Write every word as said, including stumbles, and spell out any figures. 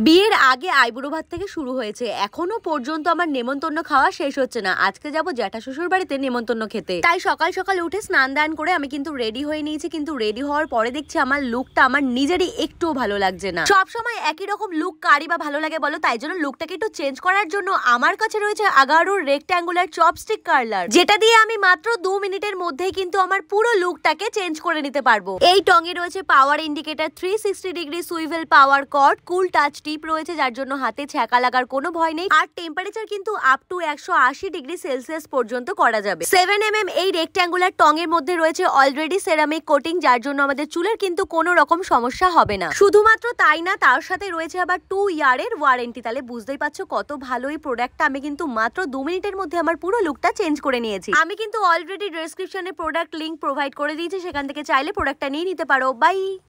বিয়ের আগে আইবুড়ো ভাত থেকে শুরু হয়েছে, এখনো পর্যন্ত আমার নেমন্তন্ন খাওয়া শেষ হচ্ছে না। আজকে যাব জ্যাঠা শ্বশুর বাড়িতে নেমন্তন্ন খেতে, তাই সকাল সকাল উঠে স্নান দান করে আমি কিন্তু রেডি হয়ে নিয়েছি। কিন্তু রেডি হওয়ার পরে দেখছি আমার লুকটা আমার নিজেরই একটুও ভালো লাগছে না। সবসময় একই রকম লুক কারি বা ভালো লাগে বলো? তাই জন্য লুকটাকে একটু চেঞ্জ করার জন্য আমার কাছে রয়েছে আগারুর রেক্ট্যাঙ্গুলার চপস্টিক কার্লার, যেটা দিয়ে আমি মাত্র দু মিনিটের মধ্যেই কিন্তু আমার পুরো লুকটাকে চেঞ্জ করে নিতে পারবো। এই টঙে রয়েছে power indicator, three sixty degree swivel power cord, cool touch tip রয়েছে যার জন্য হাতে ছ্যাঁকা লাগার কোনো ভয় নেই। আর টেম্পারেচার কিন্তু আপ টু একশো আশি ডিগ্রি সেলসিয়াস পর্যন্ত করা যাবে। সেভেন এম এম এই রেক্ট্যাঙ্গুলার টং এর মধ্যে রয়েছে অলরেডি সেরামিক কোটিং, যার জন্য আমাদের চুলের কিন্তু কোনো রকম সমস্যা হবে না। শুধুমাত্র তাই না, তার সাথে রয়েছে আবার টু ইয়ারের ওয়ারেন্টি। তাহলে বুঝতেই পারছো কত ভালো এই প্রোডাক্টটা। আমি কিন্তু মাত্র দু মিনিটের মধ্যে আমার পুরো লুকটা চেঞ্জ করে নিয়েছি। আমি কিন্তু অলরেডি ডেসক্রিপশনে প্রোডাক্ট লিংক প্রোভাইড করে দিয়েছি, সেখান থেকে চাইলে প্রোডাক্টটা নিয়ে নিতে পারো। বাই।